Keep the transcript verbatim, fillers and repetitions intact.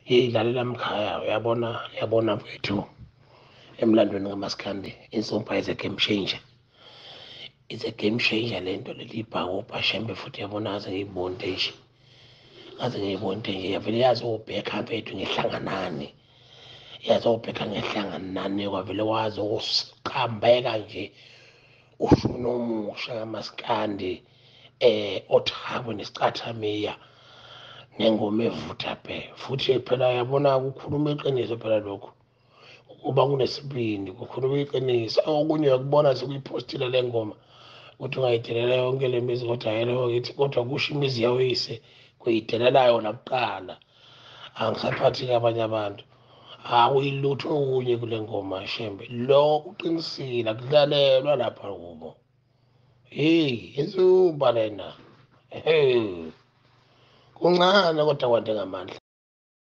idlalela mkhaya uyabona uyabona mfethu emlandweni kaMaskandi insumpa is a game changer. It's a game changer lento leli bhakupha shembe futhi yabona aze ngiyibone nje aze ngiyibone nje yavele yazi ubhekha mfethu ngehlanganani yazi ubhekha ngehlanganani kwavele wazi ukusiqhambeka nje ushuno omusha kaMaskandi eh othabo nesicathamiya nengoma evutha phe futhi phela yabona ukukhuluma iqiniso phela lokho uba kunesibindi kukhuluma iqiniso okunye uyakubona sekuyipostile le ngoma ukuthi ungayidelela yonke le mizi kodwa yena ngithi kodwa kusho imizi yawoyise kuyidelela yona kuqala angisaphathi abanye abantu akuyilutho okunye kule ngoma shembe lo uqinisile akudlalelwa lapha kubo hey insumpa lena hey kuncane kodwa kwande ngamandla